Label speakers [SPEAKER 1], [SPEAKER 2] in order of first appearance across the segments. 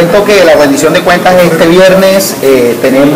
[SPEAKER 1] cuento que la rendición de cuentas este viernes tenemos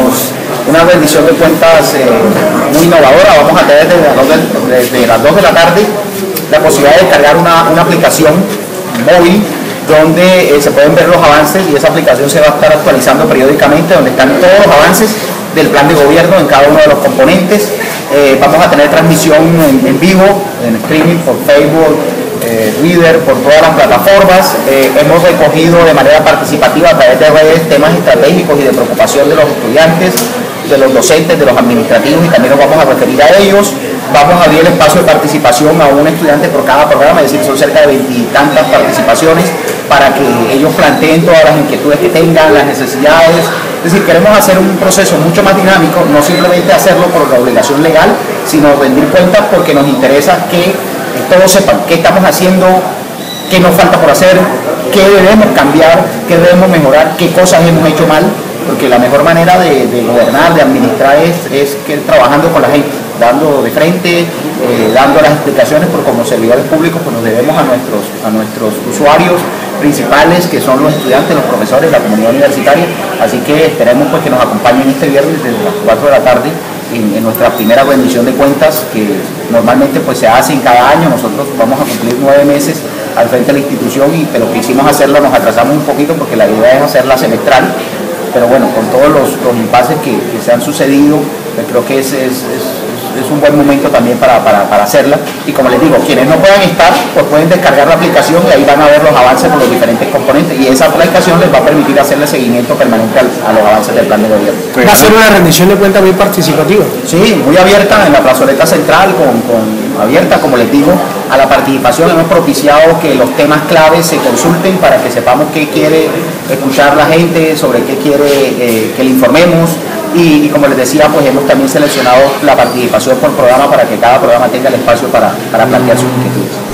[SPEAKER 1] una rendición de cuentas muy innovadora. Vamos a tener desde las 2 de la tarde la posibilidad de descargar una aplicación móvil donde se pueden ver los avances, y esa aplicación se va a estar actualizando periódicamente, donde están todos los avances del plan de gobierno en cada uno de los componentes. Vamos a tener transmisión en vivo, en streaming por Facebook, Twitter, por todas las plataformas. Hemos recogido de manera participativa a través de redes temas estratégicos y de preocupación de los estudiantes, de los docentes, de los administrativos, y también nos vamos a referir a ellos. Vamos a abrir el espacio de participación a un estudiante por cada programa, es decir, son cerca de 20 y tantas participaciones para que ellos planteen todas las inquietudes que tengan, las necesidades. Es decir, queremos hacer un proceso mucho más dinámico, no simplemente hacerlo por la obligación legal, sino rendir cuentas porque nos interesa que todos sepan qué estamos haciendo, qué nos falta por hacer, qué debemos cambiar, qué debemos mejorar, qué cosas hemos hecho mal, porque la mejor manera de gobernar, de administrar es que trabajando con la gente, dando de frente, dando las explicaciones, porque como servidores públicos pues nos debemos a nuestros usuarios principales, que son los estudiantes, los profesores, la comunidad universitaria. Así que esperemos pues que nos acompañen este viernes desde las 4 de la tarde en nuestra primera rendición de cuentas, que normalmente pues se hace en cada año. Nosotros vamos a cumplir 9 meses al frente de la institución, pero quisimos hacerla, nos atrasamos un poquito porque la idea es hacerla semestral, pero bueno, con todos los impases que se han sucedido, creo que es un buen momento también para hacerla. Y como les digo, quienes no puedan estar, pues pueden descargar la aplicación y ahí van a ver los avances por los diferentes componentes, y esa aplicación les va a permitir hacerle seguimiento permanente a los avances del plan de gobierno.
[SPEAKER 2] Va a ser una rendición de cuentas muy participativa.
[SPEAKER 1] Sí, muy abierta en la plazoleta central, abierta, como les digo, a la participación. Hemos propiciado que los temas claves se consulten para que sepamos qué quiere escuchar la gente, sobre qué quiere que le informemos. Y como les decía, pues hemos también seleccionado la participación por programa para que cada programa tenga el espacio para plantear sus inquietudes.